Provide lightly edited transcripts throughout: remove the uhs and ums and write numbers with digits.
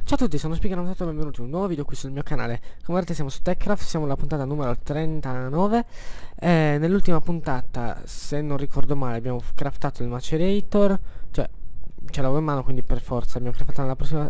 Ciao a tutti, sono Speaker98 e benvenuti in un nuovo video qui sul mio canale. Come vedete siamo su TechCraft, siamo alla puntata numero 39. Nell'ultima puntata, se non ricordo male, abbiamo craftato il macerator. Cioè, ce l'avevo in mano, quindi per forza abbiamo craftato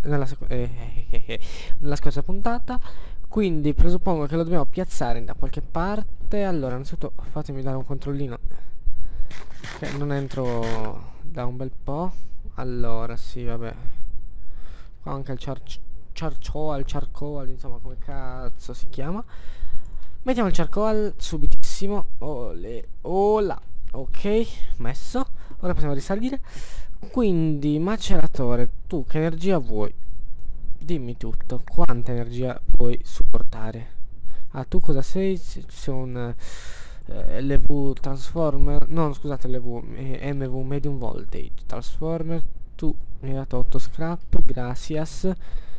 nella scorsa puntata. Quindi presuppongo che lo dobbiamo piazzare da qualche parte. Allora, innanzitutto fatemi dare un controllino, che non entro da un bel po'. Allora, sì, vabbè. Qua anche il charcoal, insomma, come cazzo si chiama. Mettiamo il charcoal subitissimo. Là. Ok, messo. Ora possiamo risalire. Quindi, maceratore, tu che energia vuoi? Dimmi tutto. Quanta energia puoi supportare? Ah, tu cosa sei? Sei un LV transformer. No, scusate, LV MV medium voltage transformer. Tu mi hai dato 8 scrap, gracias.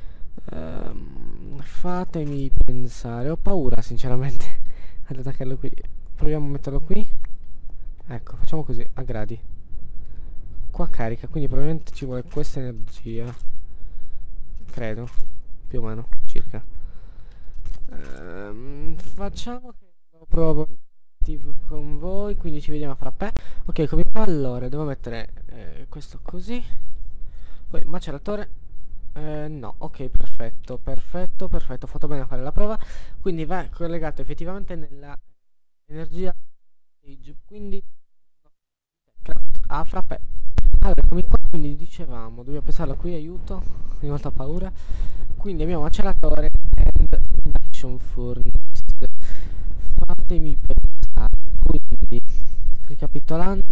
Fatemi pensare. Ho paura sinceramente ad attaccarlo qui. Proviamo a metterlo qui. Ecco, facciamo così, a gradi. Qua carica, quindi probabilmente ci vuole questa energia. Credo, più o meno, circa. Facciamo che lo provo con voi, quindi ci vediamo fra pe. Ok, come fa allora? Devo mettere questo così. Poi maceratore. No, ok, perfetto, perfetto, perfetto. Ho fatto bene a fare la prova. Quindi va collegato effettivamente nella energia stage. Quindi craft a frappè. Allora, eccomi qua, quindi dicevamo, dobbiamo pensarlo qui, aiuto. Di volta ho paura. Quindi abbiamo maceratore and induction furnace. Fatemi pensare. Quindi, ricapitolando,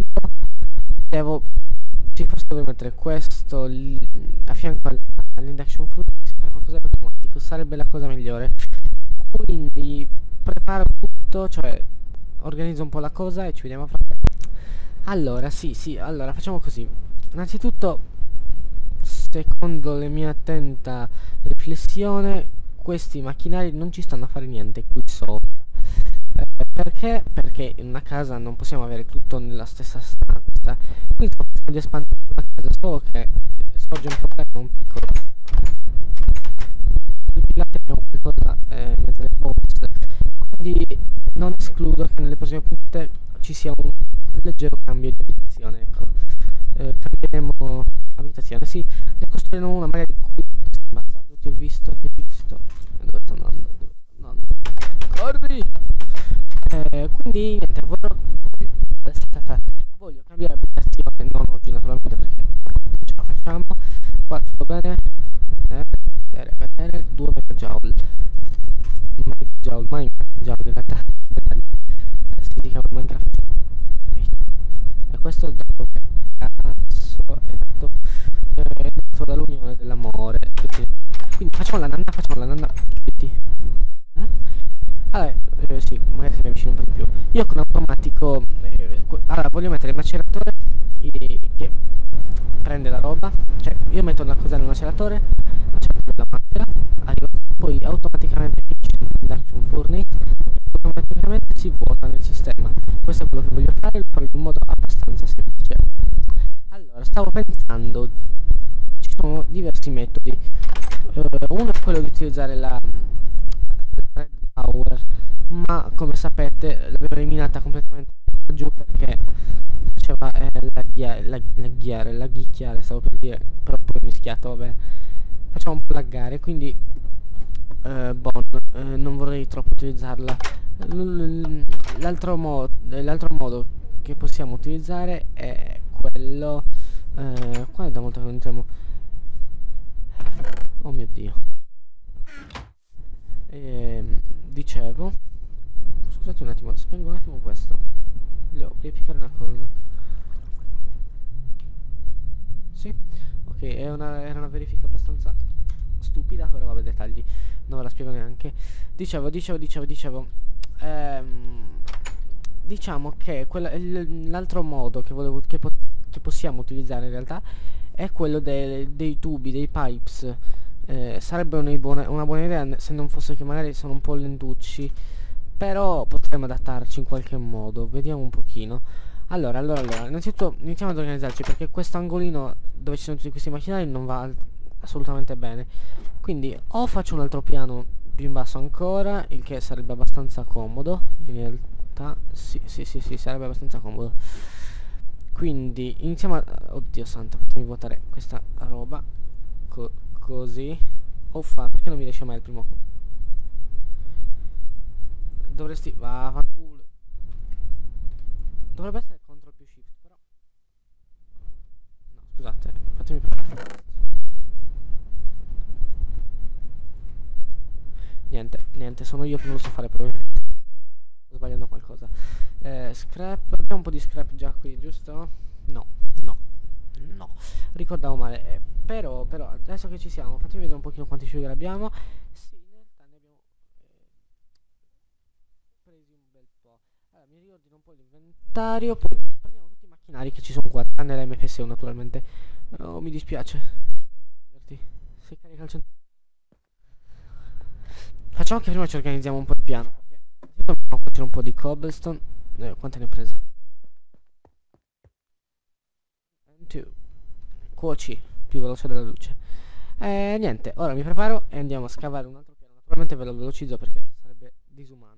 forse devo mettere questo a fianco all'induction furnace, fare qualcosa di automatico, sarebbe la cosa migliore. Quindi preparo tutto, cioè organizzo un po' la cosa e ci vediamo fra. Allora, sì, allora facciamo così. Innanzitutto, secondo la mia attenta riflessione, questi macchinari non ci stanno a fare niente qui sopra. Perché? Perché in una casa non possiamo avere tutto nella stessa stanza. Quindi sto pensando di espandere la casa, solo che sorge un problema, un piccolo problema. Tutti i lati abbiamo qualcosa in mezzo alle box. Quindi non escludo che nelle prossime puntate ci sia un leggero cambio di abitazione, ecco. Cambieremo abitazione, sì. Ne costruiremo una magari qui. Bastardo, ti ho visto. Dove sto andando? Corri! Quindi niente, voglio cambiare abitazione, non oggi naturalmente perché non ce la facciamo. Qua tutto bene. Vedere 2 megajoule. Minecraft in realtà. Si chiama Minecraft. E questo è il dato che cazzo è dato dall'unione dell'amore. Quindi facciamo la nanna. Allora, sì, magari se mi avvicino un po' di più. Io con automatico, allora voglio mettere il maceratore che prende la roba. Cioè, io metto una cosa nel maceratore la macera, arriva poi automaticamente induction furnace, automaticamente si vuota nel sistema. Questo è quello che voglio fare, lo farò in un modo abbastanza semplice. Allora, stavo pensando, ci sono diversi metodi. Uno è quello di utilizzare la red power, ma come sapete l'abbiamo eliminata completamente giù perché faceva laghicchiare, stavo per dire, però poi ho mischiato, vabbè. Facciamo un po' laggare, quindi non vorrei troppo utilizzarla. L'altro modo che possiamo utilizzare è quello qua è da molto che non entriamo. Oh mio dio. Dicevo, scusate un attimo, spengo un attimo questo. Voglio verificare una cosa. Sì, ok, era una verifica abbastanza stupida, però vabbè, dettagli, non ve la spiego neanche. Dicevo, diciamo che l'altro modo che possiamo utilizzare in realtà è quello dei tubi, dei pipes. Sarebbe una buona idea se non fosse che magari sono un po' lentucci, però potremmo adattarci in qualche modo, vediamo un pochino. Allora, innanzitutto iniziamo ad organizzarci, perché questo angolino dove ci sono tutti questi macchinari non va assolutamente bene. Quindi o faccio un altro piano più in basso ancora, il che sarebbe abbastanza comodo, in realtà sì, sarebbe abbastanza comodo. Quindi iniziamo a... Oddio santo, fatemi vuotare questa roba, così. Perché non mi riesce mai il primo... Dovresti... Vaffanculo. Dovrebbe essere CTRL più SHIFT, però... No, scusate, fatemi provare. Niente, sono io che non lo so fare, probabilmente sto sbagliando qualcosa. Scrap, abbiamo un po' di scrap già qui, giusto? No, ricordavo male. Però adesso che ci siamo, fatemi vedere un pochino quanti sugar abbiamo. Sì, in realtà ne abbiamo presi un bel po'. Allora, mi riordino un po' l'inventario, poi prendiamo tutti i macchinari che ci sono qua, tranne l'MFSU naturalmente. Oh, mi dispiace. Se carica il 100. Facciamo che prima ci organizziamo un po' il piano, perché così dobbiamo cuocere un po' di cobblestone. Quante ne ho presa? 2. Cuoci, più veloce della luce. Niente, ora mi preparo e andiamo a scavare un altro piano. Naturalmente ve lo velocizzo perché sarebbe disumano.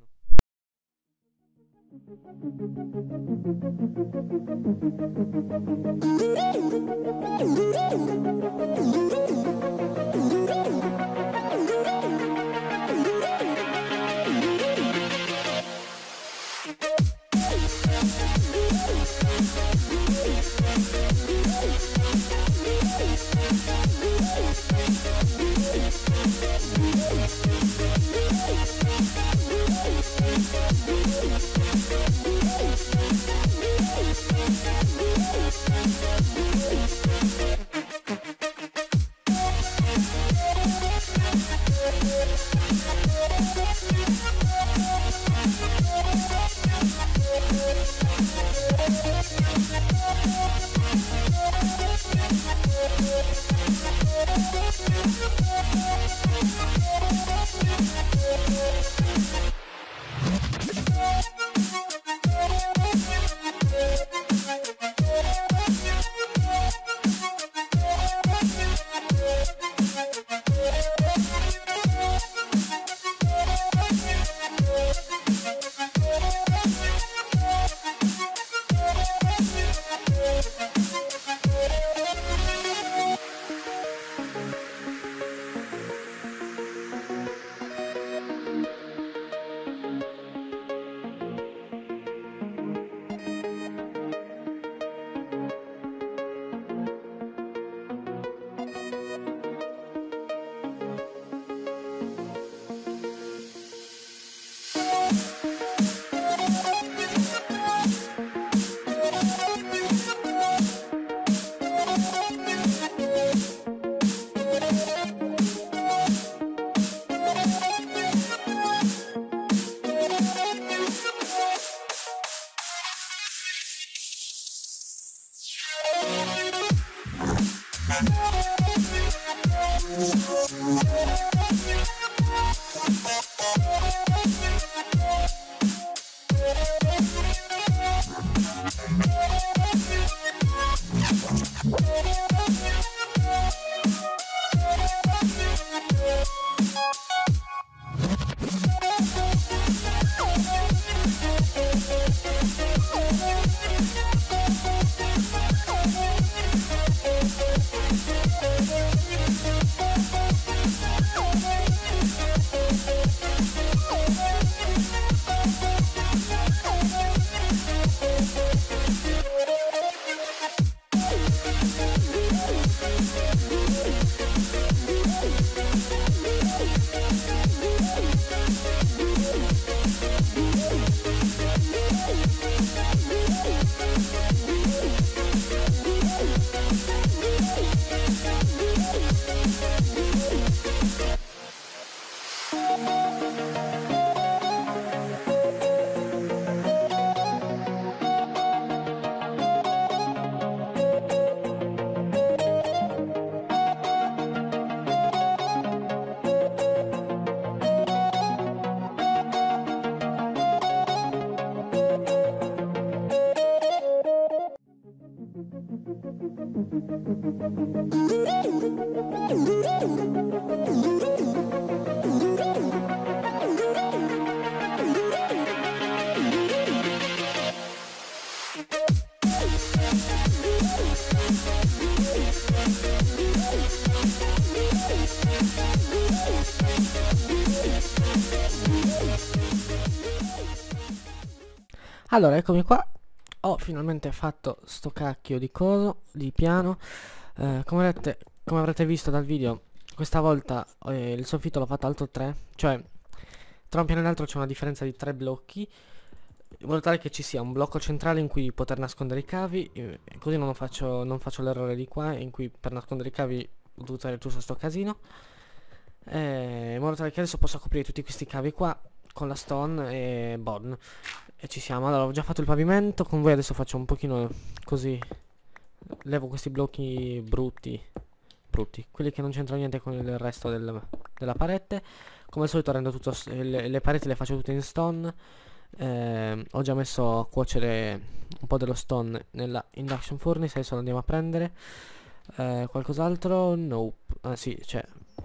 Allora, eccomi qua. Ho finalmente fatto sto cacchio di coso, di piano. Come avrete visto dal video, questa volta il soffitto l'ho fatto alto 3. Cioè, tra un piano e l'altro c'è una differenza di 3 blocchi, in modo tale che ci sia un blocco centrale in cui poter nascondere i cavi, così non faccio l'errore di qua, in cui per nascondere i cavi ho dovuto usare tutto sto casino. In modo tale che adesso posso coprire tutti questi cavi qua con la stone e bon. E ci siamo. Allora, ho già fatto il pavimento. Con voi adesso faccio un pochino così. Levo questi blocchi brutti, quelli che non c'entrano niente con il resto della parete. Come al solito rendo tutto, le pareti le faccio tutte in stone. Ho già messo a cuocere un po' dello stone nella induction furnace. Adesso lo andiamo a prendere. Qualcos'altro? Nope. Ah sì, c'è.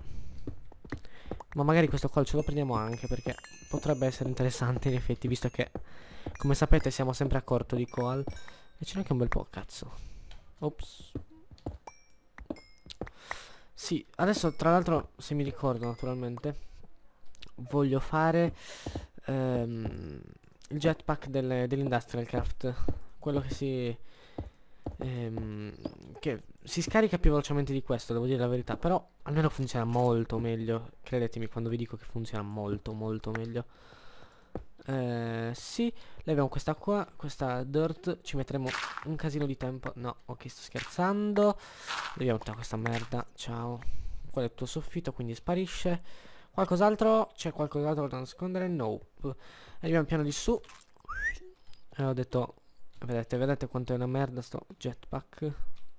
Ma magari questo qua ce lo prendiamo anche, perché potrebbe essere interessante in effetti, visto che, come sapete, siamo sempre a corto di coal. E c'è anche un bel po', cazzo. Ops. Sì, adesso tra l'altro, se mi ricordo naturalmente, voglio fare il jetpack dell'Industrial Craft. Quello che si scarica più velocemente di questo, devo dire la verità. Però almeno funziona molto meglio. Credetemi quando vi dico che funziona molto meglio. Sì, leviamo questa qua, questa dirt. Ci metteremo un casino di tempo. No, ok, sto scherzando. Leviamo tutta questa merda. Ciao. Quello è il tuo soffitto, quindi sparisce. Qualcos'altro? C'è qualcos'altro da nascondere? Nope. Arriviamo piano di su. E ho detto, vedete quanto è una merda sto jetpack.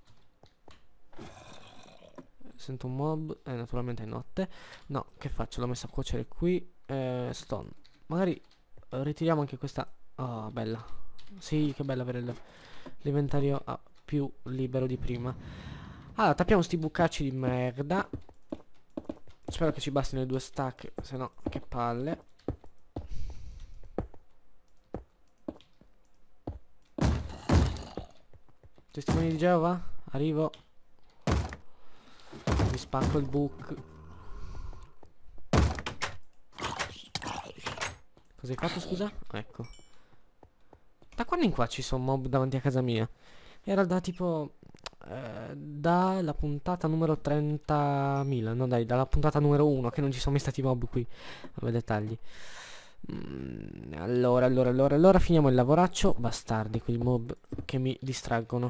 Sento un mob. Naturalmente è notte. No, che faccio? L'ho messo a cuocere qui. Stone. Magari ritiriamo anche questa. Oh, bella. Sì, che bella avere l'inventario più libero di prima. Allora, tappiamo sti bucacci di merda. Spero che ci bastino i 2 stack, se no che palle. Testimoni di Geova? Arrivo. Mi spacco il book. Cosa hai fatto, scusa? Ecco. Da quando in qua ci sono mob davanti a casa mia? Era da tipo dalla puntata numero 30.000. No dai, dalla puntata numero 1 che non ci sono mai stati mob qui. Vabbè, dettagli. Allora finiamo il lavoraccio. Bastardi, quei mob che mi distraggono.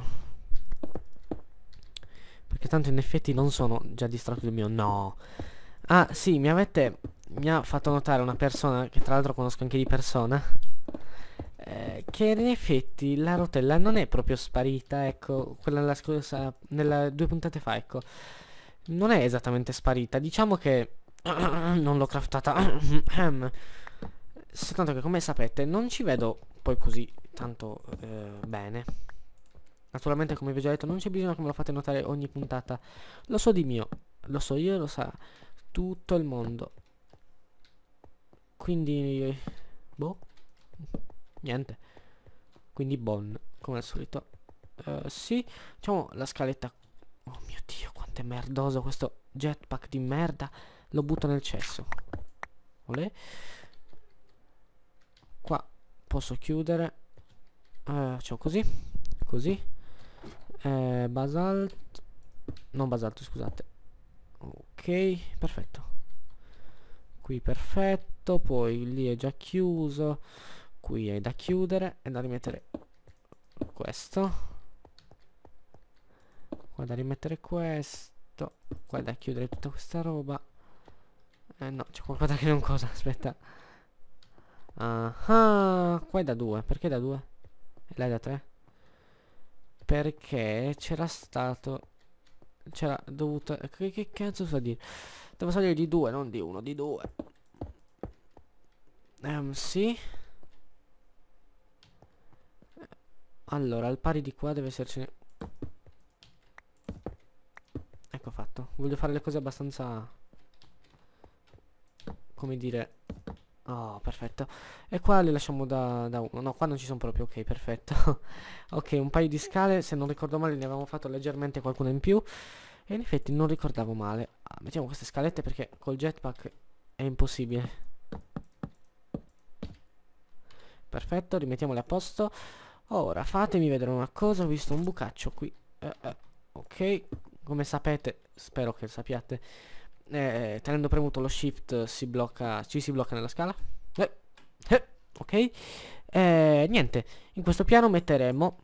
Perché tanto in effetti non sono già distratto del mio. No. Ah sì, mi ha fatto notare una persona, che tra l'altro conosco anche di persona, che in effetti la rotella non è proprio sparita. Ecco, quella nella 2 puntate fa, ecco, non è esattamente sparita. Diciamo che non l'ho craftata. Soltanto che, come sapete, non ci vedo poi così tanto bene. Naturalmente, come vi ho già detto, non c'è bisogno che me lo fate notare ogni puntata. Lo so di mio, lo so io, lo sa tutto il mondo. Quindi boh, niente. Quindi bon, come al solito. Sì, facciamo la scaletta. Oh mio Dio, quanto è merdoso questo jetpack di merda. Lo butto nel cesso. Olè. Qua posso chiudere. Facciamo così. Così. Basalt. Non basalto, scusate. Ok, perfetto. Qui perfetto. Poi lì è già chiuso. Qui è da chiudere. E da rimettere questo. Qua da rimettere questo. Qua è da chiudere tutta questa roba. No, c'è qualcosa che non cosa. Aspetta. Ah, qua è da 2. Perché da 2? E là è da 3? Perché c'era stato... C'era dovuto... Che cazzo sto a dire? Devo salire di 2, non di 1, di 2. Sì. Allora, al pari di qua deve essercene Voglio fare le cose abbastanza, come dire. Oh, perfetto. E qua le lasciamo da uno. No, qua non ci sono proprio. Ok, perfetto. Ok, un paio di scale. Se non ricordo male ne avevamo fatto leggermente qualcuna in più. E in effetti non ricordavo male. Mettiamo queste scalette perché col jetpack è impossibile. Perfetto, rimettiamole a posto. Ora fatemi vedere una cosa. Ho visto un bucaccio qui. Ok, come sapete, spero che lo sappiate, tenendo premuto lo shift ci si blocca nella scala. Ok. Niente, in questo piano metteremo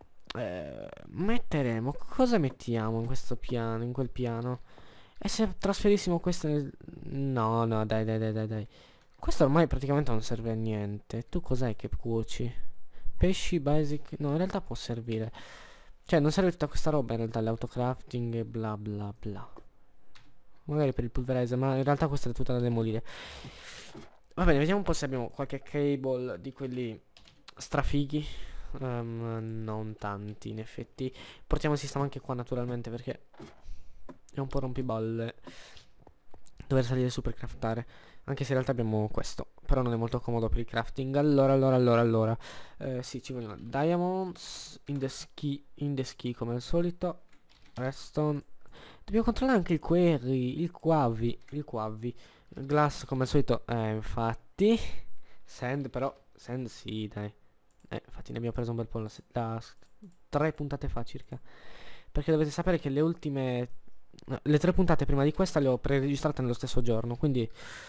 cosa mettiamo in questo piano, in quel piano? E se trasferissimo questo nel... No, no, dai. Questo ormai praticamente non serve a niente. Tu cos'hai che cuoci? Pesci basic? No, in realtà può servire. Cioè, non serve tutta questa roba in realtà, l'autocrafting e bla bla bla. Magari per il pulverizer, ma in realtà questa è tutta da demolire. Va bene, vediamo un po' se abbiamo qualche cable di quelli strafighi. Non tanti, in effetti. Portiamo il sistema anche qua, naturalmente, perché è un po' rompiballe dover salire su per craftare. Anche se in realtà abbiamo questo, però non è molto comodo per il crafting. Allora. Sì, ci vogliono diamonds in the ski come al solito. Redstone. Dobbiamo controllare anche il query, il quavi. Glass come al solito, infatti. Sand però, sand sì, dai. Infatti ne abbiamo preso un bel po' da 3 puntate fa circa. Perché dovete sapere che le ultime... le 3 puntate prima di questa le ho pre-registrate nello stesso giorno, quindi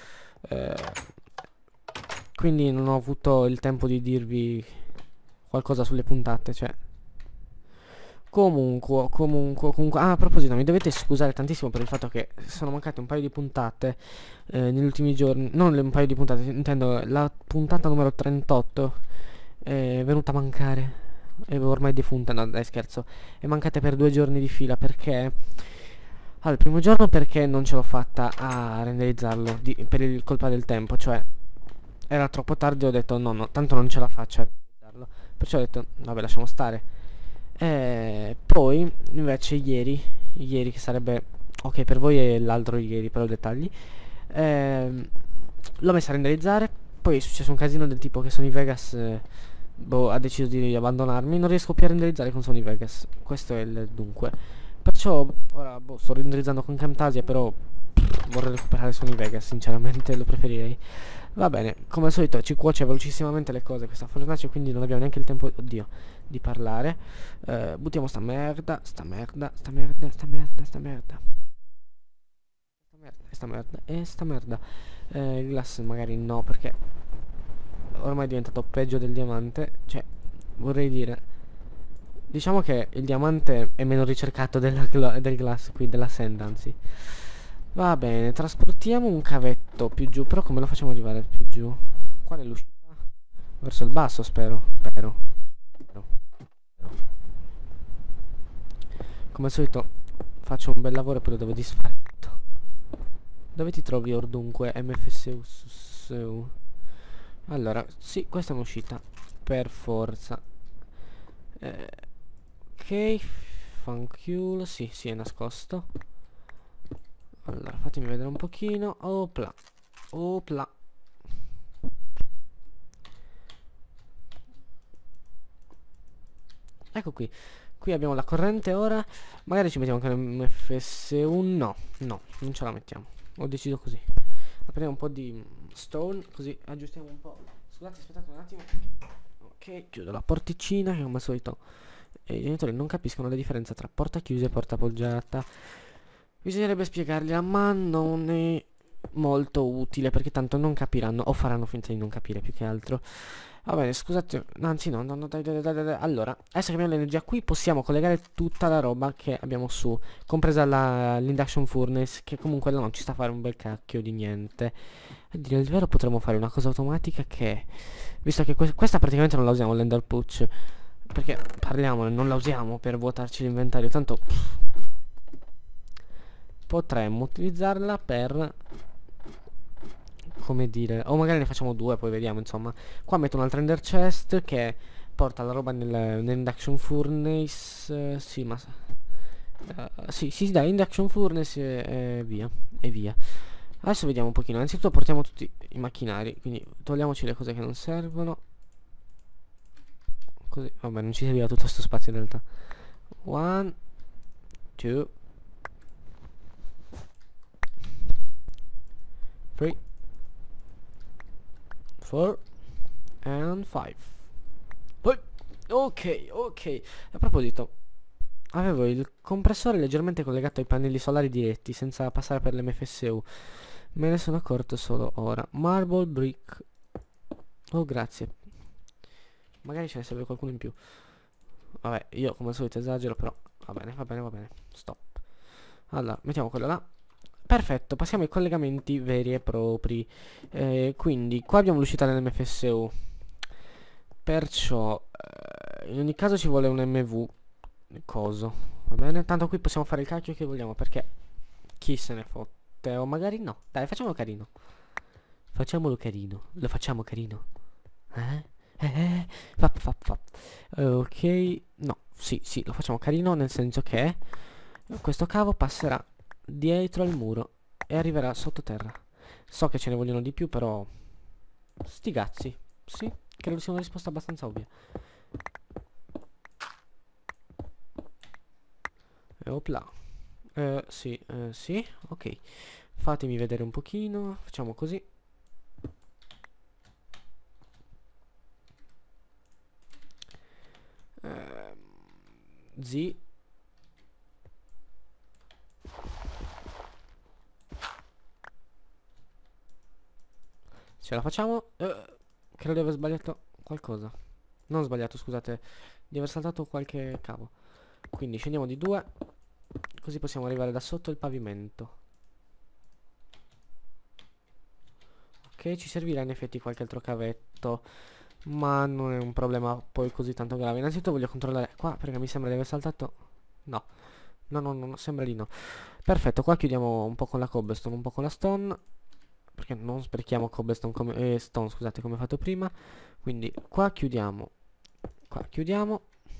non ho avuto il tempo di dirvi qualcosa sulle puntate, cioè. Comunque, ah, a proposito, mi dovete scusare tantissimo per il fatto che sono mancate un paio di puntate negli ultimi giorni. Non un paio di puntate, intendo la puntata numero 38 è venuta a mancare. È ormai defunta, no dai scherzo. È mancata per 2 giorni di fila perché... Allora, il primo giorno perché non ce l'ho fatta a renderizzarlo per il colpa del tempo, cioè era troppo tardi, ho detto no, tanto non ce la faccio a renderizzarlo. Perciò ho detto, vabbè, lasciamo stare. Poi invece ieri che sarebbe ok per voi è l'altro ieri, però dettagli, l'ho messa a renderizzare. Poi è successo un casino del tipo che Sony Vegas boh, ha deciso di abbandonarmi. Non riesco più a renderizzare con Sony Vegas. Questo è il dunque. Perciò ora boh, sto renderizzando con Camtasia, però vorrei recuperare Sony Vegas, sinceramente lo preferirei. Va bene, come al solito ci cuoce velocissimamente le cose questa fornace, quindi non abbiamo neanche il tempo, oddio, di parlare. Buttiamo sta merda. Il glass magari no, perché ormai è diventato peggio del diamante. Cioè, vorrei dire, diciamo che il diamante è meno ricercato del glass qui, della sand, anzi. Va bene, trasportiamo un cavetto più giù. Però come lo facciamo arrivare più giù? Qual è l'uscita? Verso il basso, spero. Come al solito faccio un bel lavoro e poi lo devo disfare tutto. Dove ti trovi ordunque? MFSU. Allora, sì, questa è un'uscita per forza. Ok, fanculo. Sì, è nascosto. Allora, fatemi vedere un pochino. Opla. Ecco qui. Qui abbiamo la corrente ora. Magari ci mettiamo anche un MFS1. No, non ce la mettiamo. Ho deciso così. Apriamo un po' di stone, così aggiustiamo un po'. Scusate, aspettate un attimo. Ok, chiudo la porticina, che come al solito i genitori non capiscono la differenza tra porta chiusa e porta appoggiata. Bisognerebbe spiegargliela, ma non è molto utile, perché tanto non capiranno, o faranno finta di non capire più che altro. Va bene, scusate, anzi no, dai. Allora, adesso che abbiamo l'energia qui, possiamo collegare tutta la roba che abbiamo su, compresa l'induction furnace, che comunque non ci sta a fare un bel cacchio di niente. A dire il vero potremmo fare una cosa automatica che, visto che questa praticamente non la usiamo, l'ender pouch, perché parliamone, non la usiamo per vuotarci l'inventario, tanto potremmo utilizzarla per, come dire, o magari ne facciamo 2, poi vediamo, insomma. Qua metto un'altra ender chest che porta la roba nell'induction furnace. Sì, ma Sì, sì, dai, induction furnace e via. E via. Adesso vediamo un pochino. Innanzitutto portiamo tutti i macchinari. Quindi togliamoci le cose che non servono. Così, vabbè, non ci serviva tutto questo spazio in realtà. 1, 2, 3, 4 and 5. Poi, ok, ok. A proposito, avevo il compressore leggermente collegato ai pannelli solari diretti senza passare per l'MFSU. Me ne sono accorto solo ora. Marble brick. Oh, grazie. Magari ce ne serve qualcuno in più. Vabbè, io come al solito esagero, però va bene, va bene, va bene. Stop. Allora, mettiamo quello là. Perfetto, passiamo ai collegamenti veri e propri. Quindi, qua abbiamo l'uscita dell'MFSU. Perciò, in ogni caso ci vuole un MV. Coso. Va bene? Tanto qui possiamo fare il cacchio che vogliamo, perché chi se ne fotte. O magari no. Dai, facciamolo carino. Facciamolo carino. Lo facciamo carino. Fap, fap, fap. Ok. No, sì, sì, lo facciamo carino, nel senso che questo cavo passerà dietro al muro e arriverà sottoterra. So che ce ne vogliono di più, però sti cazzi. Sì, credo sia una risposta abbastanza ovvia. Opla. Sì, sì, ok. Fatemi vedere un pochino. Facciamo così. Z. Ce la facciamo. Credo di aver sbagliato qualcosa. Non ho sbagliato, scusate. Di aver saltato qualche cavo. Quindi scendiamo di 2. Così possiamo arrivare da sotto il pavimento. Ok, ci servirà in effetti qualche altro cavetto, ma non è un problema poi così tanto grave. Innanzitutto voglio controllare qua, perché mi sembra di aver saltato. No, no, no, no, sembra di no. Perfetto, qua chiudiamo un po' con la cobblestone, un po' con la stone, perché non sprechiamo cobblestone come stone, scusate, come ho fatto prima. Quindi qua chiudiamo. Qua chiudiamo.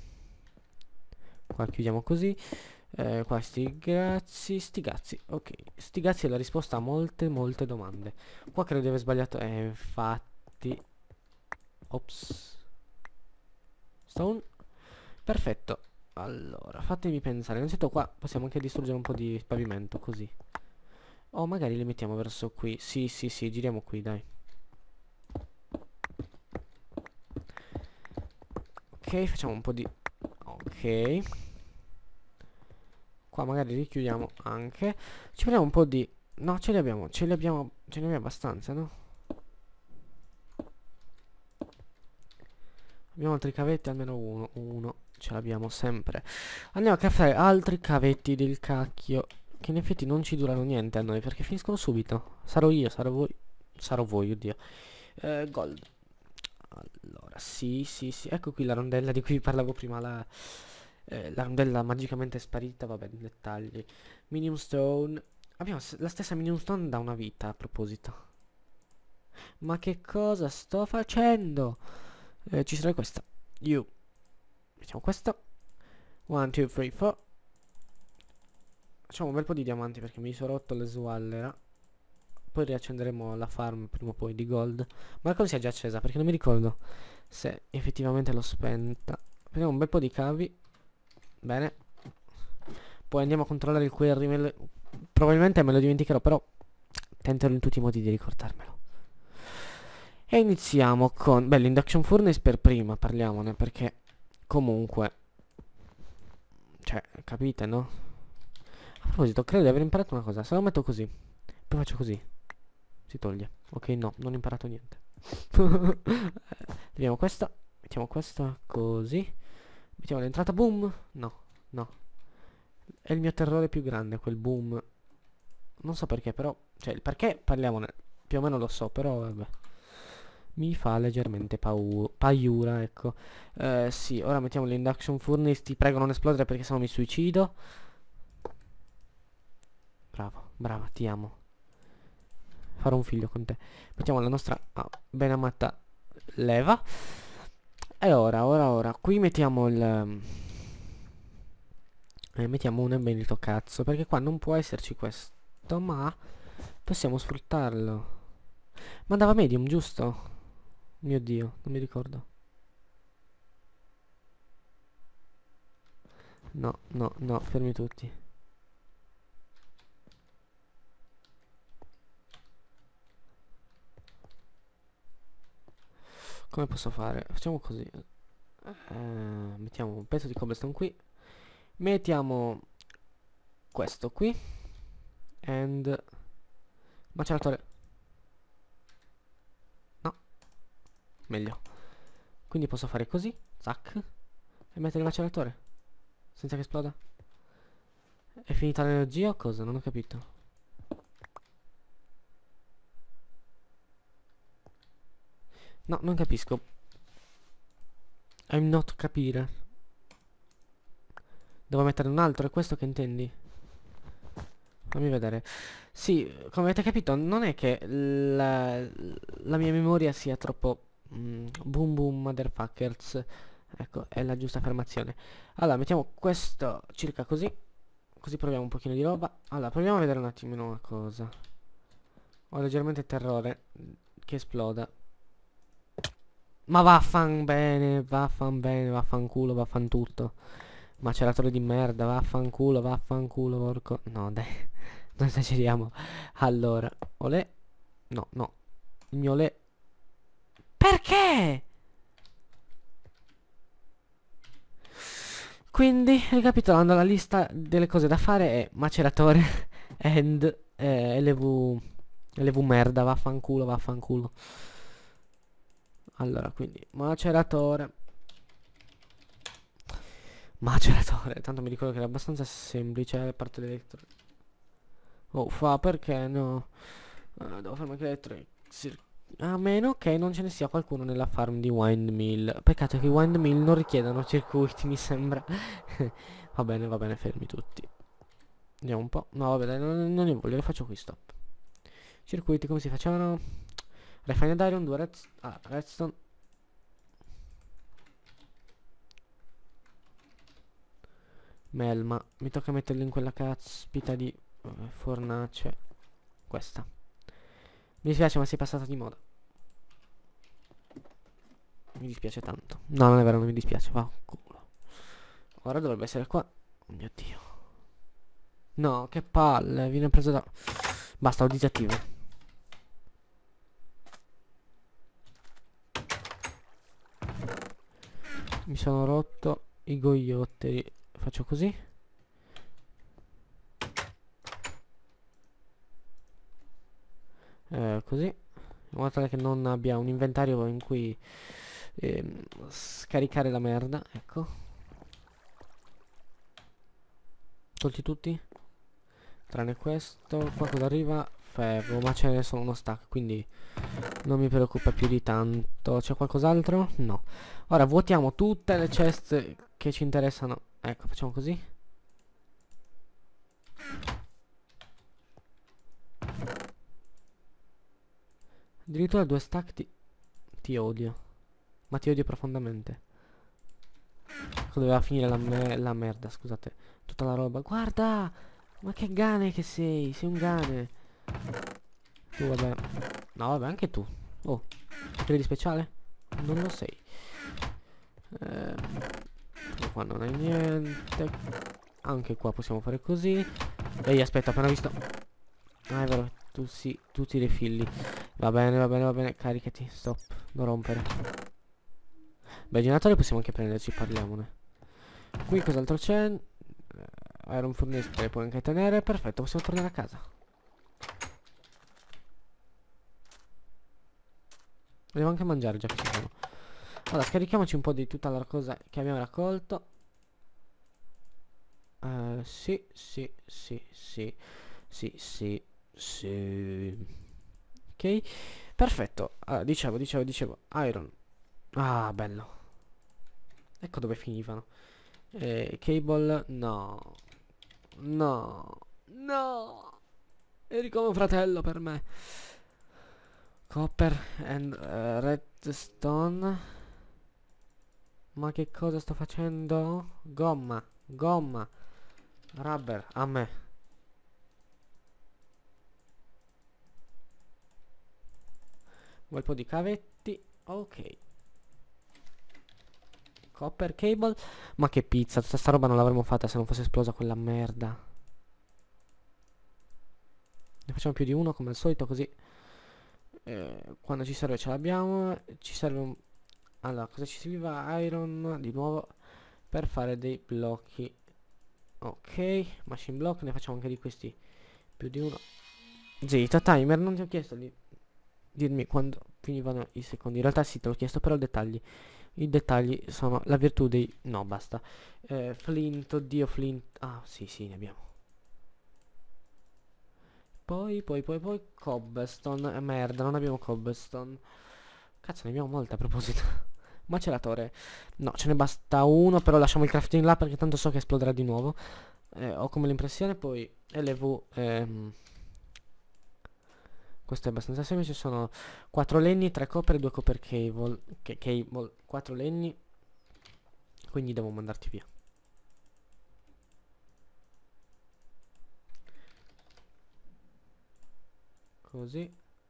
Qua chiudiamo così. Qua sti cazzi, ok. Sti cazzi è la risposta a molte, molte domande. Qua credo di aver sbagliato, infatti. Ops. Stone. Perfetto. Allora, fatemi pensare. Innanzitutto qua possiamo anche distruggere un po' di pavimento, così. O magari le mettiamo verso qui. Sì, sì, sì, giriamo qui, dai. Ok, facciamo un po' di... Ok. Qua magari richiudiamo anche. Ci prendiamo un po' di... No, ce ne abbiamo abbastanza, no? Abbiamo altri cavetti, almeno uno ce l'abbiamo sempre. Andiamo a craftare altri cavetti del cacchio, che in effetti non ci durano niente a noi, perché finiscono subito. Sarò io, sarò voi, oddio. Gold. Allora, sì, sì, sì. Ecco qui la rondella di cui vi parlavo prima, la rondella magicamente sparita, vabbè, dettagli. Medium stone. Abbiamo la stessa medium stone da una vita, a proposito. Ma che cosa sto facendo? Ci sarà questa. Mettiamo questo. 1, 2, 3, 4. Facciamo un bel po' di diamanti perché mi sono rotto le swallera. Poi riaccenderemo la farm prima o poi di gold. Ma la cosa sia già accesa perché non mi ricordo se effettivamente l'ho spenta. Prendiamo un bel po' di cavi. Bene. Poi andiamo a controllare il query. Probabilmente me lo dimenticherò, però tenterò in tutti i modi di ricordarmelo. E iniziamo con... Beh, l'induction furnace per prima, parliamone, perché comunque... Cioè, capite, no? A proposito, credo di aver imparato una cosa. Se lo metto così, poi faccio così, si toglie. Ok, no, non ho imparato niente. Vediamo questa. Mettiamo questa così. Mettiamo l'entrata, boom. No, no. È il mio terrore più grande, quel boom. Non so perché, però... Cioè, il perché parliamone. Più o meno lo so, però vabbè. Mi fa leggermente paura, ecco. Sì, ora mettiamo l'induction furnace. Ti prego non esplodere perché sennò mi suicido. Bravo, brava, ti amo. Farò un figlio con te. Mettiamo la nostra ben amata leva. E ora, qui mettiamo Mettiamo un benedetto cazzo, perché qua non può esserci questo, ma possiamo sfruttarlo. Ma andava medium, giusto? Mio Dio, non mi ricordo. No, no, no, fermi tutti. Come posso fare? Facciamo così. Mettiamo un pezzo di cobblestone qui. Mettiamo questo qui. And maceratore. No, meglio. Quindi posso fare così, zac, e mettere il maceratore senza che esploda. È finita l'energia o cosa? Non ho capito. No, non capisco. I'm not capire. Devo mettere un altro, è questo che intendi? Fammi vedere. Sì, come avete capito, non è che la mia memoria sia troppo boom boom motherfuckers. Ecco, è la giusta affermazione. Allora, mettiamo questo circa così. Così proviamo un pochino di roba. Allora, proviamo a vedere un attimino una cosa. Ho leggermente terrore che esploda. Ma vaffan bene, vaffanculo, vaffantutto. Maceratore di merda, vaffanculo, porco. No, dai, non esageriamo. Allora, olè. No, no. Il mio olè. Perché? Quindi, ricapitolando, la lista delle cose da fare è maceratore and LV merda, vaffanculo. Allora, quindi maceratore, tanto mi ricordo che era abbastanza semplice la parte dell'elettro. Oh, perché no? Devo fare anche elettro. A meno che non ce ne sia qualcuno nella farm di Windmill. Peccato che i Windmill non richiedano circuiti, mi sembra. Va bene, fermi tutti. Andiamo un po'. No, vabbè, dai, non ne voglio, le faccio qui, stop. Circuiti come si facevano? Refined Iron, 2 redstone. Melma. Mi tocca metterlo in quella caspita di fornace. Questa. Mi dispiace, ma sei passata di moda. Mi dispiace tanto. No, non è vero, non mi dispiace. Va, culo. Ora dovrebbe essere qua. Oh mio Dio. No, che palle. Viene preso da... Basta, ho disattivo. Mi sono rotto i gogliotteri. Faccio così. Così. In modo tale che non abbia un inventario in cui scaricare la merda. Ecco. Tolti tutti. Tranne questo. Qua cosa arriva? Ferro. Ma ce ne sono uno stack, quindi non mi preoccupa più di tanto. C'è qualcos'altro? No. Ora vuotiamo tutte le chest che ci interessano. Ecco, facciamo così. Addirittura 2 stack di... Ti odio. Ma ti odio profondamente. Ecco, doveva finire la merda, scusate. Tutta la roba. Guarda! Ma che gane che sei! Sei un gane. Tu, vabbè. No, vabbè, anche tu. Oh, ti credi speciale? Non lo sei. Qua non hai niente. Anche qua possiamo fare così. Ehi, aspetta, appena visto. Ah, è vero, tu sì, tu ti rifilli. Va bene, caricati, stop, non rompere. Beh, generatore possiamo anche prenderci, parliamone. Qui cos'altro c'è? Iron Furnace che puoi anche tenere, perfetto, possiamo tornare a casa. Devo anche mangiare già che ci siamo. Allora, scarichiamoci un po' di tutta la cosa che abbiamo raccolto. Sì. Ok, perfetto. Dicevo, Iron. Ah, bello. Ecco dove finivano. Cable, no. Eri come un fratello per me. Copper and redstone. Ma che cosa sto facendo? Gomma. Rubber, a me. Un bel po' di cavetti. Ok. Copper cable. Ma che pizza, tutta sta roba non l'avremmo fatta se non fosse esplosa quella merda. Ne facciamo più di uno come al solito, così quando ci serve ce l'abbiamo. Ci serve un... Allora, cosa ci serviva? Iron di nuovo per fare dei blocchi. Ok, machine block, ne facciamo anche di questi. Più di uno. Zeta timer, non ti ho chiesto di dirmi quando finivano i secondi. In realtà sì, te l'ho chiesto, però dettagli. I dettagli sono la virtù dei... No, basta. Flint, oddio, Flint. Ah, sì, sì, ne abbiamo. Poi, cobblestone. Merda, non abbiamo cobblestone. Cazzo, ne abbiamo molte a proposito. Maceratore. No, ce ne basta uno, però lasciamo il crafting là perché tanto so che esploderà di nuovo. Ho come l'impressione, poi LV... questo è abbastanza semplice, sono 4 legni, 3 copper e 2 copper cable. Cable, 4 legni. Quindi devo mandarti via. Così.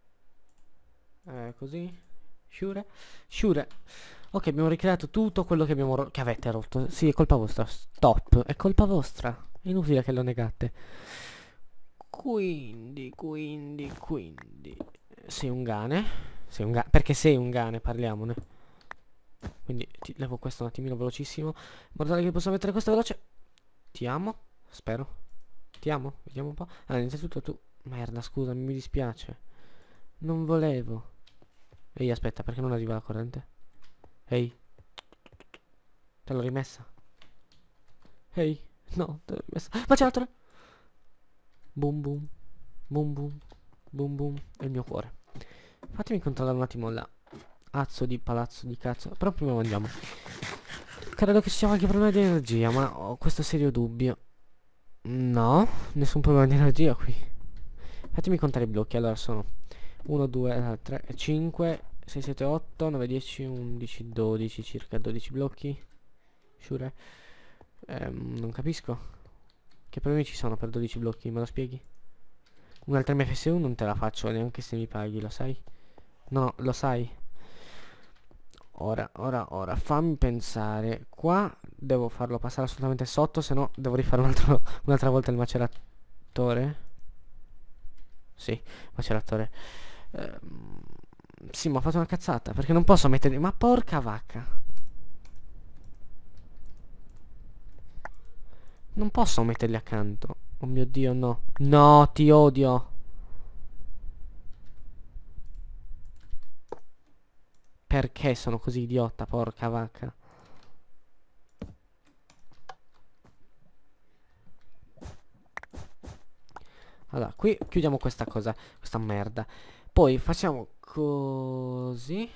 Così. Sciure. Sciure. Ok, abbiamo ricreato tutto quello che abbiamo che avete rotto. Sì, è colpa vostra. Stop. È colpa vostra. È inutile che lo negate. Quindi. Sei un cane. Sei un cane. Perché sei un cane, parliamone. Quindi ti levo questo un attimino velocissimo. In modo tale che posso mettere questo veloce. Ti amo. Spero. Ti amo. Vediamo un po'. Allora, innanzitutto tu. Merda, scusami, mi dispiace. Non volevo. Ehi, aspetta, perché non arriva la corrente? Ehi. Te l'ho rimessa. Ehi. No, te l'ho rimessa. Ma c'è l'altro. Boom boom. Boom boom. Boom boom. È il mio cuore. Fatemi controllare un attimo la azzo di palazzo di cazzo. Però prima mangiamo. Credo che ci sia qualche problema di energia, ma ho questo serio dubbio. No, nessun problema di energia qui. Fatemi contare i blocchi. Allora sono 1, 2, 3, 5, 6, 7, 8, 9, 10, 11, 12, circa 12 blocchi. Sure. Non capisco. Che problemi ci sono per 12 blocchi? Me lo spieghi? Un'altra MFSU non te la faccio neanche se mi paghi, lo sai? No, lo sai. Ora, fammi pensare. Qua devo farlo passare assolutamente sotto, se no devo rifare un'altra volta il maceratore. Sì, maceratore. Sì, ma ho fatto una cazzata, perché non posso metterli... Ma porca vacca. Non posso metterli accanto. Oh mio Dio, no. No, ti odio. Perché sono così idiota, porca vacca. Allora, qui chiudiamo questa cosa, questa merda. Poi facciamo così.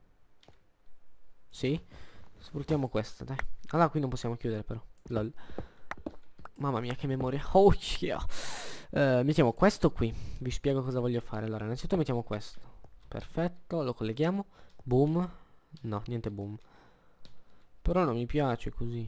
Sì. Sfruttiamo questa, dai. Allora, qui non possiamo chiudere però. Lol. Mamma mia, che memoria. Oh yeah. Mettiamo questo qui. Vi spiego cosa voglio fare. Allora, innanzitutto mettiamo questo. Perfetto, lo colleghiamo. Boom. No, niente boom. Però non mi piace così.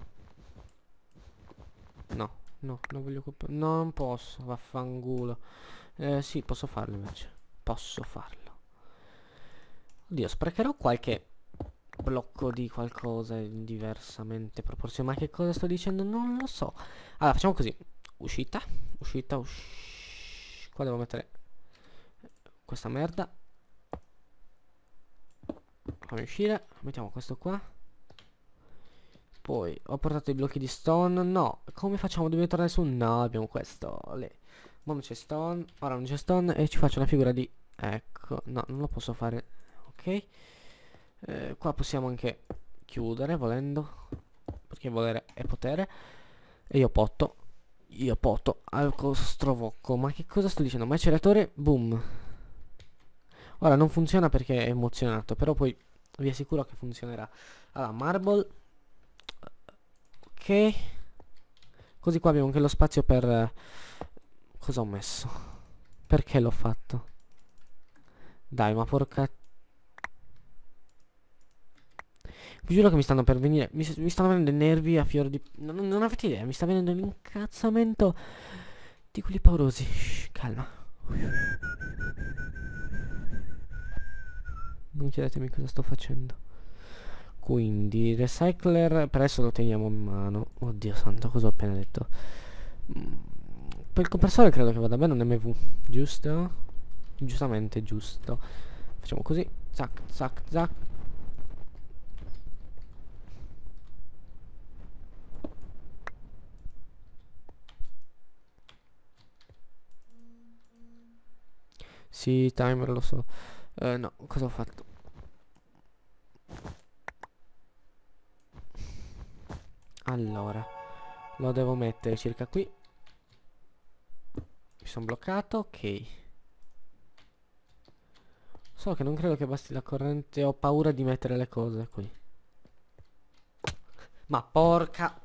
No, no, non voglio copiare. No, non posso, vaffanculo. Sì, posso farlo invece. Posso farlo. Oddio, sprecherò qualche blocco di qualcosa diversamente proporzionato. Ma che cosa sto dicendo? Non lo so. Allora, facciamo così. Uscita. Qua devo mettere questa merda. Fammi uscire. Mettiamo questo qua. Poi ho portato i blocchi di stone. No, come facciamo? Dobbiamo tornare su. No, abbiamo questo. Ma non c'è stone. Ora non c'è stone. E ci faccio una figura di... Ecco. No, non lo posso fare. Ok. Qua possiamo anche chiudere volendo. Perché volere è potere. E io poto. Al costrovocco. Ma che cosa sto dicendo? Maceratore. Boom. Ora non funziona perché è emozionato. Però poi vi assicuro che funzionerà. Allora, marble. Ok. Così qua abbiamo anche lo spazio per... cosa ho messo? Perché l'ho fatto? Dai, ma porca... Vi giuro che mi stanno per venire. Mi stanno venendo i nervi a fior di. Non avete idea, mi sta venendo l'incazzamento di quelli paurosi. Shh, calma. Non chiedetemi cosa sto facendo. Quindi, recycler. Per adesso lo teniamo in mano. Oddio santo, cosa ho appena detto? Per il compressore credo che vada bene un MV. Giusto? Giustamente, giusto. Facciamo così. Zac, zac, zac. Sì, timer lo so. No, cosa ho fatto? Allora, lo devo mettere circa qui. Mi sono bloccato, ok. Solo che non credo che basti la corrente. Ho paura di mettere le cose qui. Ma porca.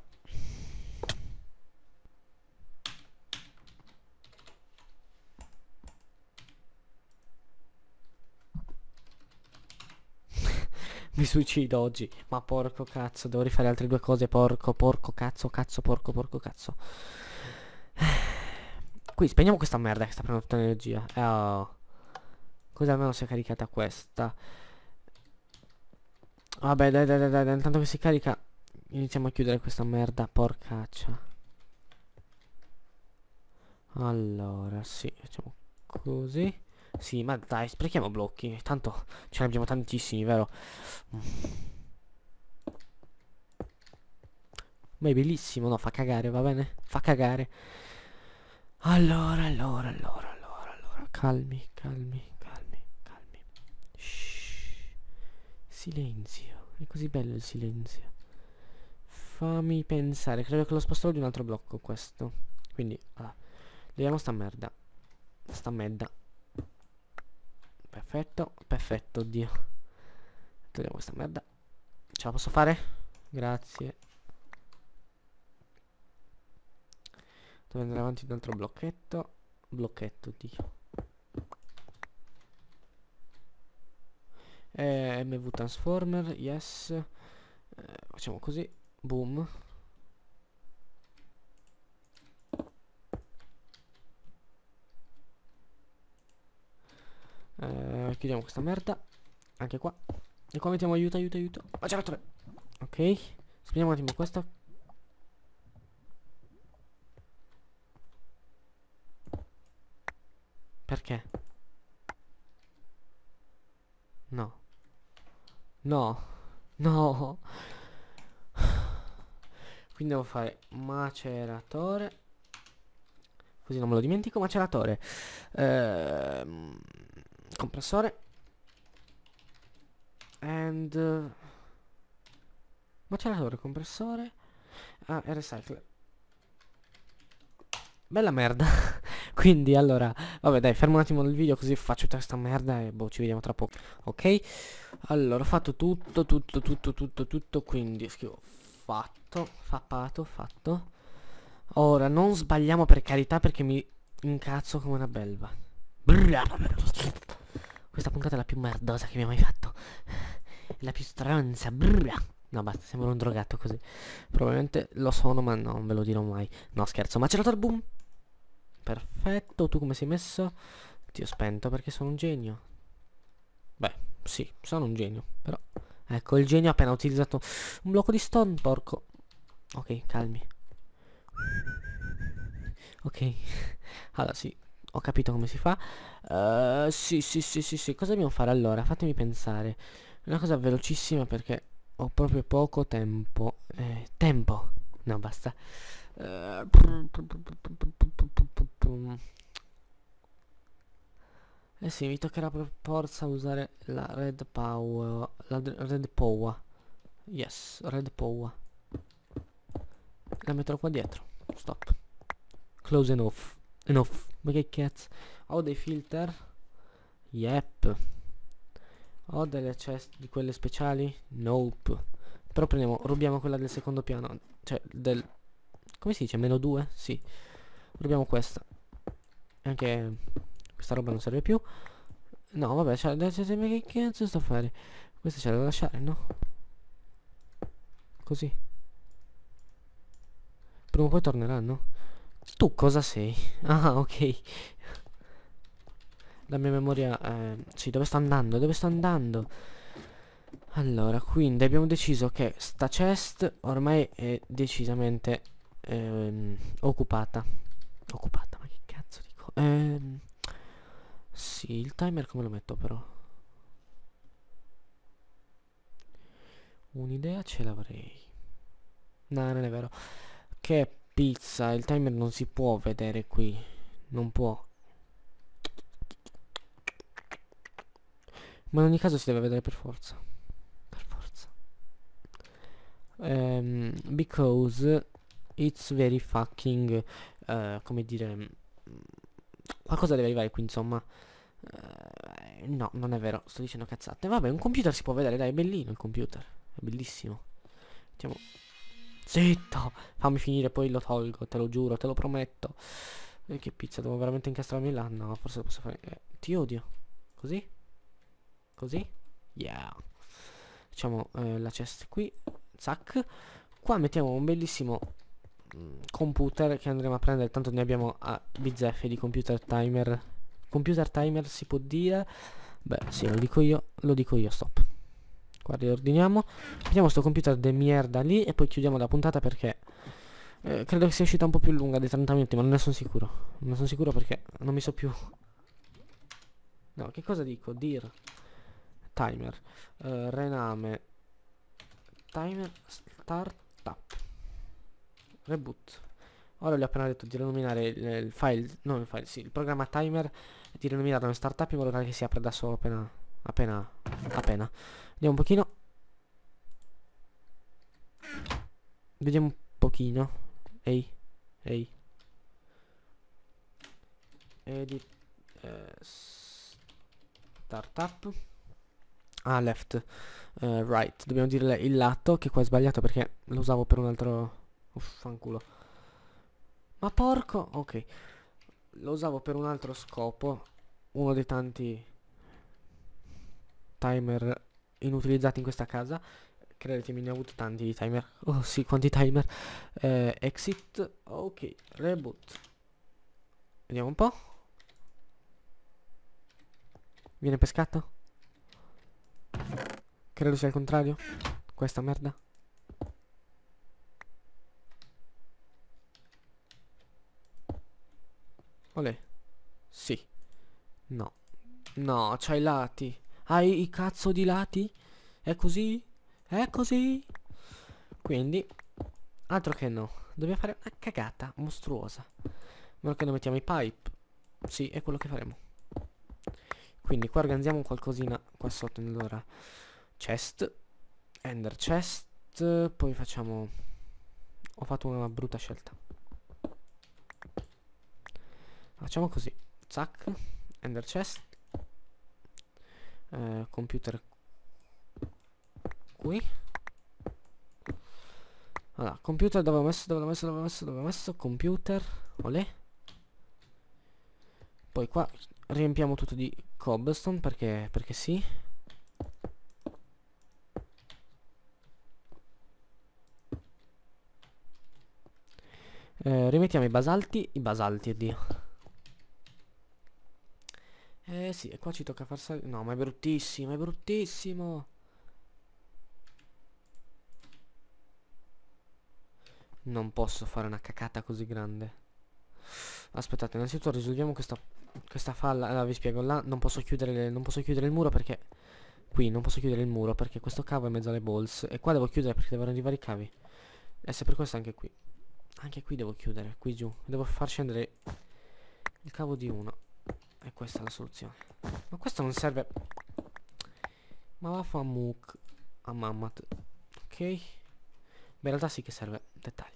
Mi suicido oggi. Ma porco cazzo, devo rifare altre due cose. Porco, porco cazzo, cazzo, porco, porco cazzo. Qui spegniamo questa merda che sta prendendo tutta l'energia. Oh. Così almeno si è caricata questa. Vabbè, dai, dai, dai, dai, intanto che si carica iniziamo a chiudere questa merda, porcaccia. Allora, sì, facciamo così. Sì, ma dai, sprechiamo blocchi. Tanto ce ne abbiamo tantissimi, vero? Ma è bellissimo, no? Fa cagare, va bene? Fa cagare. Allora. Calmi, calmi, calmi, calmi. Shh. Silenzio. È così bello il silenzio. Fammi pensare. Credo che lo sposterò di un altro blocco questo. Quindi, allora, leviamo sta merda. Sta merda. Perfetto, perfetto, oddio. Togliamo questa merda. Ce la posso fare? Grazie. Devo andare avanti un altro blocchetto. Blocchetto, oddio. MV Transformer, yes. Facciamo così. Boom. Chiudiamo questa merda. Anche qua. E qua mettiamo aiuto, aiuto, aiuto. Maceratore. Ok. Spegniamo un attimo questo. Perché? No. No. No. Quindi devo fare maceratore. Così non me lo dimentico. Maceratore. Compressore. And maceratore, compressore. Ah, e recycler. Bella merda. Quindi allora, vabbè dai, fermo un attimo il video così faccio tutta questa merda e boh, ci vediamo tra poco. Ok? Allora, ho fatto tutto, quindi scrivo fatto, fatto. Ora, non sbagliamo per carità perché mi incazzo come una belva. Questa puntata è la più merdosa che mi ha mai fatto. È la più stronza. No, basta, sembra un drogato così. Probabilmente lo sono, ma non ve lo dirò mai. No, scherzo, maceratore boom. Perfetto, tu come sei messo? Ti ho spento perché sono un genio. Beh, sì, sono un genio, però ecco, il genio ha appena utilizzato un blocco di stone, porco. Ok, calmi. Ok. Allora, sì, ho capito come si fa. Sì, cosa dobbiamo fare allora? Fatemi pensare. Una cosa velocissima perché ho proprio poco tempo. Tempo. No, basta. Eh sì, mi toccherà per forza usare la red power. La red power. Yes, red power. La metterò qua dietro. Stop. Close enough. Enough. Ma che cazzo? Ho dei filter. Yep. Ho delle chest di quelle speciali? Nope. Però rubiamo quella del secondo piano. Cioè, del... come si dice? -2? Sì. Rubiamo questa. Anche questa roba non serve più. No, vabbè, ma che cazzo sto a fare? Questa ce la devo lasciare, no? così. Prima o poi torneranno. Tu cosa sei? Ah, ok. La mia memoria... sì, dove sto andando? Dove sto andando? Allora, quindi abbiamo deciso che sta chest ormai è decisamente occupata. Occupata, ma che cazzo dico? Sì, il timer come lo metto però? Un'idea ce l'avrei. No, non è vero. Che pizza, il timer non si può vedere qui. Non può. Ma in ogni caso si deve vedere per forza. Per forza. Because it's very fucking come dire, qualcosa deve arrivare qui, insomma. No, non è vero, sto dicendo cazzate. Vabbè, un computer si può vedere, dai, è bellino il computer. È bellissimo. Mettiamo. Zitto, fammi finire, poi lo tolgo, te lo giuro, te lo prometto. Che pizza, devo veramente incastrarmi là? No, forse lo posso fare. Ti odio. Così? Così? Yeah. Facciamo la chest qui. Zac. Qua mettiamo un bellissimo computer che andremo a prendere. Tanto ne abbiamo a bizzeffe di computer timer. Computer timer si può dire? Beh, sì, lo dico io, stop. Qua riordiniamo. Mettiamo sto computer de mierda lì e poi chiudiamo la puntata perché credo che sia uscita un po' più lunga dei 30 minuti, ma non ne sono sicuro. Non ne sono sicuro perché non mi so più. No, che cosa dico? Dir timer rename timer startup reboot. Ora gli ho appena detto di rinominare il file, non il file, sì, il programma timer, e di rinominarlo in startup in modo tale che si apre da solo appena. Vediamo un pochino. Vediamo un pochino. Ehi. Edit startup. Ah, left. Right. Dobbiamo dire il lato, che qua è sbagliato perché lo usavo per un altro. Fanculo. Ma porco. Ok. Lo usavo per un altro scopo. Uno dei tanti timer inutilizzati in questa casa. Credetemi, ne ho avuto tanti di timer. Oh sì, quanti timer. Exit. Ok. Reboot. Vediamo un po'. Viene pescato? Credo sia il contrario. Questa merda. Olè. Sì. No. No, c'hai i lati. Hai i cazzo di lati? È così? È così? Quindi, altro che no. Dobbiamo fare una cagata mostruosa. Meno che noi mettiamo i pipe. Sì, è quello che faremo. Quindi qua organizziamo qualcosina qua sotto. Allora, chest, ender chest. Poi facciamo... Ho fatto una brutta scelta. Facciamo così. Zac, ender chest. Computer qui. Allora, computer dove ho messo computer. Olè. Poi qua riempiamo tutto di cobblestone perché sì. Rimettiamo i basalti, oddio. Sì, e qua ci tocca far salire. No, ma è bruttissimo, è bruttissimo. Non posso fare una cacata così grande. Aspettate, innanzitutto risolviamo questa falla. Allora vi spiego, là non posso chiudere il muro perché qui non posso chiudere il muro perché questo cavo è in mezzo alle balls. E qua devo chiudere perché devono arrivare i cavi. E se per questo anche qui. Anche qui devo chiudere, qui giù. Devo far scendere il cavo di uno. E questa è la soluzione. Ma questo non serve. Ma vaffanmuk a mammat. Ok. Beh, in realtà sì che serve. Dettagli.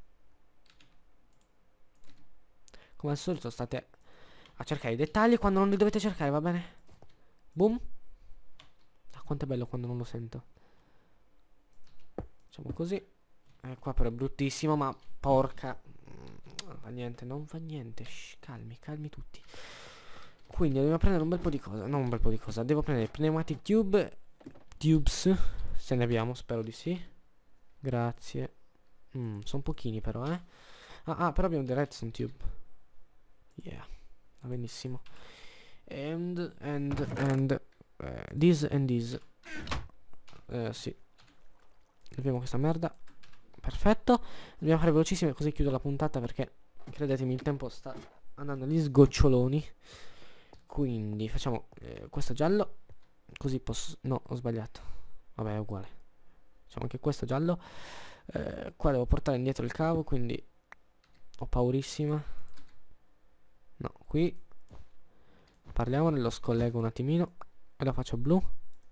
Come al solito state a cercare i dettagli quando non li dovete cercare, va bene? Boom. Ah, quanto è bello quando non lo sento. Facciamo così. Qua però è bruttissimo, ma porca. Non fa niente, non fa niente. Shh, calmi tutti. Quindi dobbiamo prendere un bel po' di cosa. Non un bel po' di cosa. Devo prendere pneumatic tubes. Se ne abbiamo, spero di sì. Grazie. Sono pochini però, eh. Però abbiamo dei redstone tube. Yeah, va benissimo. And this and this. Sì. Leviamo questa merda. Perfetto. Dobbiamo fare velocissime così chiudo la puntata perché credetemi il tempo sta andando agli sgoccioloni. Quindi facciamo questo giallo. Così posso... No, ho sbagliato. Vabbè, è uguale. Facciamo anche questo giallo. Qua devo portare indietro il cavo, quindi ho paurissima. No, qui parliamone, lo scollego un attimino e lo faccio blu.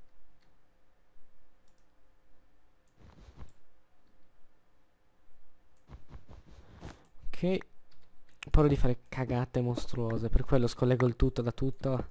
Ok. Paura di fare cagate mostruose, per quello scollego il tutto da tutto.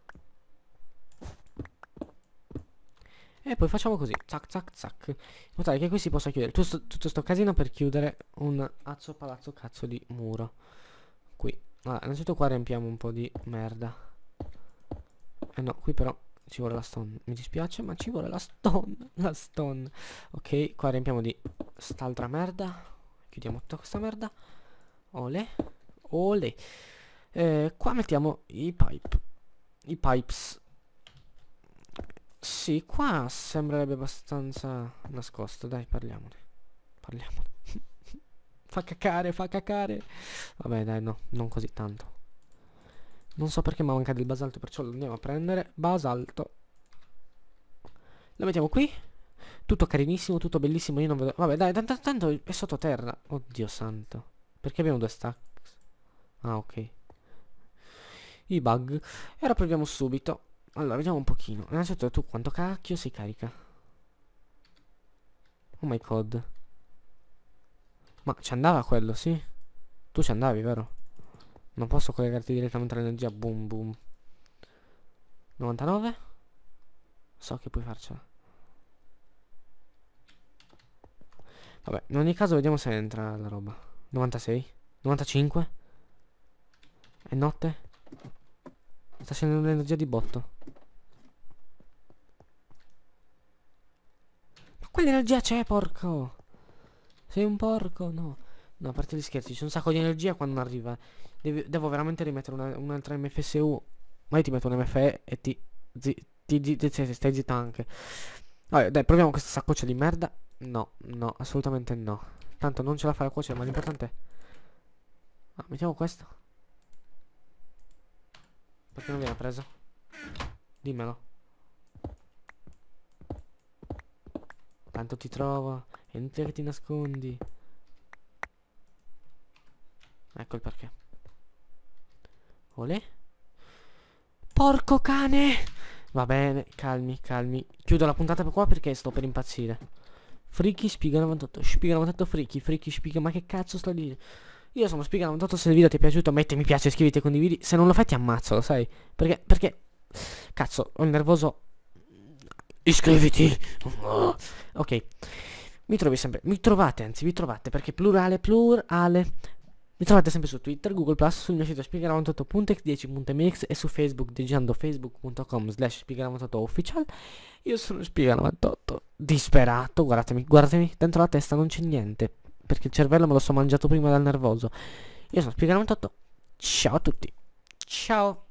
E poi facciamo così, zac zac zac, in modo tale che qui si possa chiudere tutto sto casino per chiudere un azzo palazzo cazzo di muro. Qui, allora, innanzitutto qua riempiamo un po' di merda. No, qui però ci vuole la stone, mi dispiace ma ci vuole la stone, la stone. Ok, qua riempiamo di st'altra merda. Chiudiamo tutta questa merda. Ole, ole. Qua mettiamo i pipes. Sì, qua sembrerebbe abbastanza nascosto. Dai, parliamone. Parliamone. Fa cacare, fa cacare. Vabbè, dai, no, non così tanto. Non so perché mi manca del basalto, perciò lo andiamo a prendere. Basalto. Lo mettiamo qui. Tutto carinissimo, tutto bellissimo. Io non vedo... Vabbè, dai, tanto è sottoterra. Oddio santo. Perché abbiamo 2 stacks? Ah, ok. I bug. E ora proviamo subito. Allora, vediamo un pochino. Innanzitutto tu quanto cacchio si carica? Oh my god. Ma ci andava quello, sì? Tu ci andavi, vero? Non posso collegarti direttamente all'energia. Boom, boom. 99? So che puoi farcela. Vabbè, in ogni caso vediamo se entra la roba. 96? 95? È notte? Sta scendendo l'energia di botto. Ma quell'energia c'è, porco! Sei un porco, no. No, a parte gli scherzi, c'è un sacco di energia quando non arriva. Devo veramente rimettere un'altra MFSU. Ma io ti metto un MFE e stai zitta anche. Vabbè, dai, proviamo questa saccoccia di merda. No, no, assolutamente no. Tanto non ce la fa la cuocere, ma l'importante è... Ah, mettiamo questo. Perché non viene preso? Dimmelo. Tanto ti trovo. È inutile che ti nascondi. Ecco il perché. Olè. Porco cane. Va bene, calmi, calmi. Chiudo la puntata per qua perché sto per impazzire. Friki Spiga 98. Spiga 98 Friki Spiga. Ma che cazzo sto a dire? Io sono Spiga 98. Se il video ti è piaciuto metti mi piace, iscriviti e condividi. Se non lo fai ti ammazzo, lo sai? Perché cazzo, ho il nervoso. Iscriviti. Ok. Mi trovi sempre. Mi trovate, anzi, vi trovate perché plurale. Mi trovate sempre su Twitter, Google Plus, sul mio sito spiega98.x10.mx e su Facebook digitando facebook.com/spiega98official. Io sono Spiega98, disperato, guardatemi, guardatemi, dentro la testa non c'è niente, perché il cervello me lo so mangiato prima dal nervoso. Io sono Spiega98, ciao a tutti, ciao!